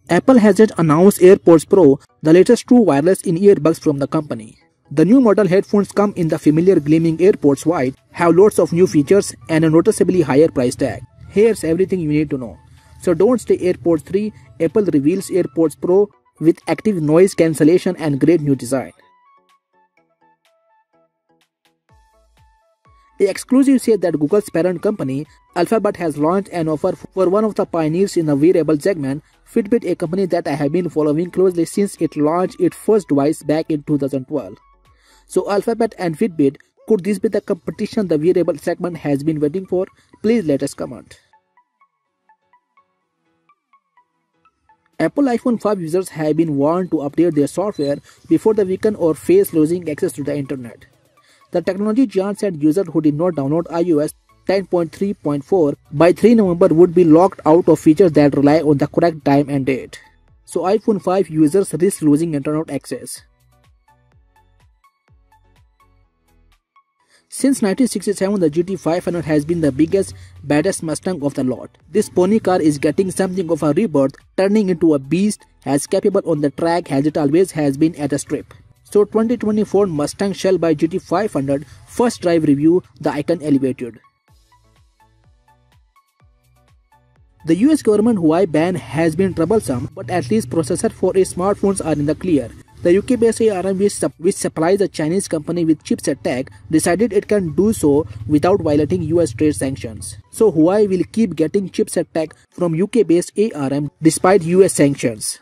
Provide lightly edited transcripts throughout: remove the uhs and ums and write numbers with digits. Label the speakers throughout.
Speaker 1: Apple has just announced AirPods Pro, the latest true wireless in-ear buds from the company. The new model headphones come in the familiar gleaming AirPods White, have lots of new features and a noticeably higher price tag. Here's everything you need to know. So don't stay AirPods 3, Apple reveals AirPods Pro with active noise cancellation and great new design. The exclusive says that Google's parent company, Alphabet, has launched an offer for one of the pioneers in the wearable segment, Fitbit, a company that I have been following closely since it launched its first device back in 2012. So Alphabet and Fitbit, could this be the competition the wearable segment has been waiting for? Please let us comment. Apple iPhone 5 users have been warned to update their software before the weekend or face losing access to the internet. The technology giant said users who did not download iOS 10.3.4 by 3 November would be locked out of features that rely on the correct time and date. So iPhone 5 users risk losing internet access. Since 1967, the GT500 has been the biggest, baddest Mustang of the lot. This pony car is getting something of a rebirth, turning into a beast as capable on the track as it always has been at a strip. So 2020 Ford Mustang Shelby GT500 first drive review, the icon elevated. The US government Huawei ban has been troublesome, but at least processors for its smartphones are in the clear. The UK-based ARM, which supplies the Chinese company with chipset tech, decided it can do so without violating US trade sanctions. So Huawei will keep getting chipset tech from UK-based ARM despite US sanctions.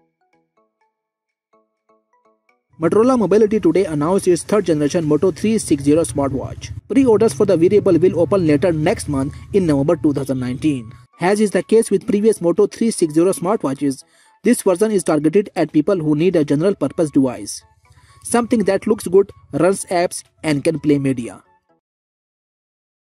Speaker 1: Motorola Mobility today announced its third generation Moto 360 smartwatch. Pre-orders for the wearable will open later next month in November 2019. As is the case with previous Moto 360 smartwatches, this version is targeted at people who need a general purpose device. Something that looks good, runs apps and can play media.